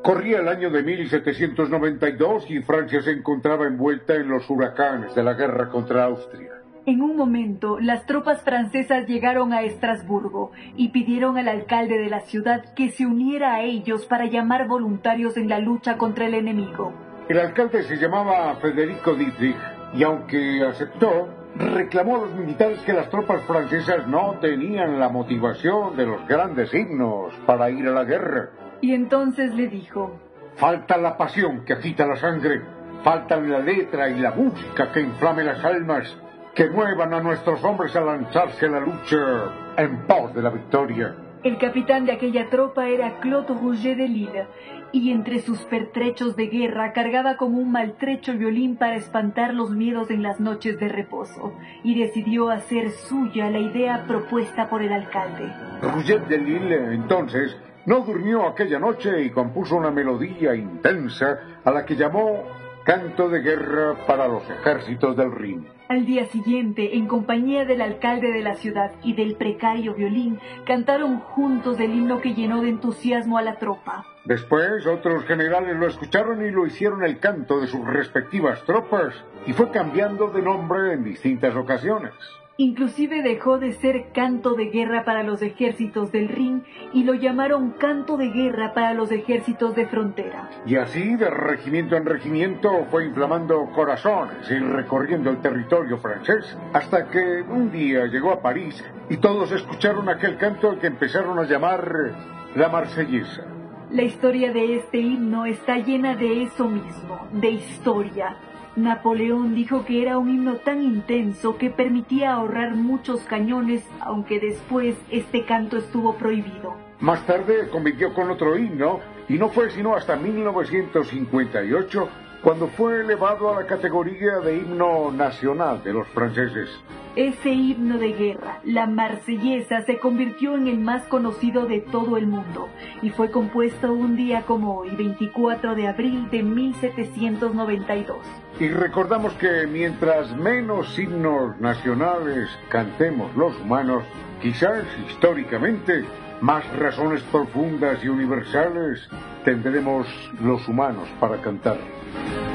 Corría el año de 1792 y Francia se encontraba envuelta en los huracanes de la guerra contra Austria. En un momento, las tropas francesas llegaron a Estrasburgo y pidieron al alcalde de la ciudad que se uniera a ellos para llamar voluntarios en la lucha contra el enemigo. El alcalde se llamaba Federico Dietrich y aunque aceptó, reclamó a los militares que las tropas francesas no tenían la motivación de los grandes himnos para ir a la guerra. Y entonces le dijo: falta la pasión que agita la sangre, faltan la letra y la música que inflame las almas, que muevan a nuestros hombres a lanzarse a la lucha en pos de la victoria. El capitán de aquella tropa era Claude Rouget de Lille, y entre sus pertrechos de guerra cargaba con un maltrecho violín para espantar los miedos en las noches de reposo, y decidió hacer suya la idea propuesta por el alcalde. Rouget de Lille, entonces, no durmió aquella noche y compuso una melodía intensa a la que llamó Canto de Guerra para los Ejércitos del Rin. Al día siguiente, en compañía del alcalde de la ciudad y del precario violín, cantaron juntos el himno que llenó de entusiasmo a la tropa. Después, otros generales lo escucharon y lo hicieron el canto de sus respectivas tropas, y fue cambiando de nombre en distintas ocasiones. Inclusive dejó de ser canto de guerra para los ejércitos del Rin y lo llamaron canto de guerra para los ejércitos de frontera. Y así, de regimiento en regimiento, fue inflamando corazones y recorriendo el territorio francés, hasta que un día llegó a París y todos escucharon aquel canto al que empezaron a llamar la Marsellesa. La historia de este himno está llena de eso mismo, de historia. Napoleón dijo que era un himno tan intenso que permitía ahorrar muchos cañones, aunque después este canto estuvo prohibido. Más tarde convivió con otro himno, y no fue sino hasta 1958 cuando fue elevado a la categoría de himno nacional de los franceses. Ese himno de guerra, la Marsellesa, se convirtió en el más conocido de todo el mundo y fue compuesto un día como hoy, 24 de abril de 1792. Y recordamos que mientras menos himnos nacionales cantemos los humanos, quizás históricamente más razones profundas y universales tendremos los humanos para cantar.